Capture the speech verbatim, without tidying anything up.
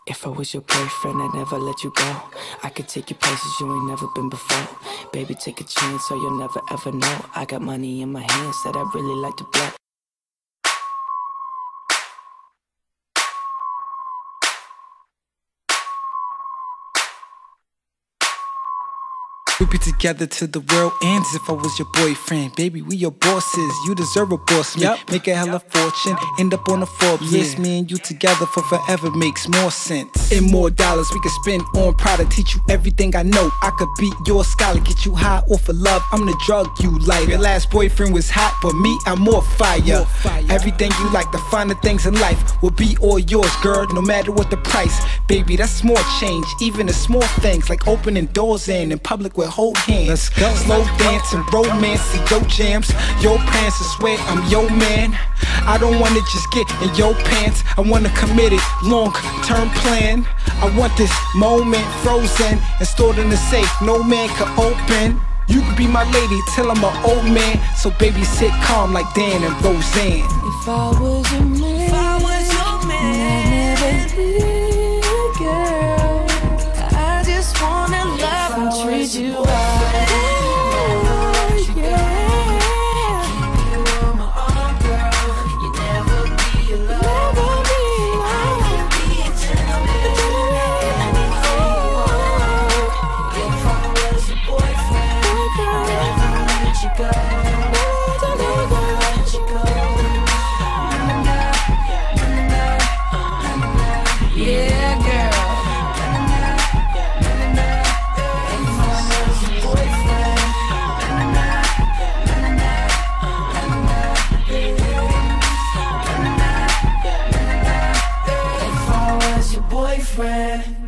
If I was your boyfriend, I'd never let you go. I could take you places you ain't never been before. Baby, take a chance so you'll never ever know. I got money in my hands that I really like to blow. We'll be together till the world ends. If I was your boyfriend, baby, we your bosses. You deserve a boss man. Yep. Make a hella fortune, end up on the Forbes list. Yeah. Me and you together for forever makes more sense. And more dollars we could spend on Prada. Teach you everything I know. I could be your scholar, get you high off of love. I'm the drug you like. Your last boyfriend was hot, but me, I'm more fire. More fire. Everything you like, the finer things in life will be all yours, girl, no matter what the price. Baby, that's small change. Even the small things like opening doors in in public with hold hands. Let's go. Slow dance and romance and your jams, your pants. I swear I'm your man. I don't wanna just get in your pants. I wanna commit it, long-term plan. I want this moment frozen and stored in the safe no man can open. You could be my lady till I'm an old man. So baby, sit calm like Dan and Roseanne. If I was your man, if I was your man, I'd never be a girl. I just wanna love and treat you right. Boyfriend.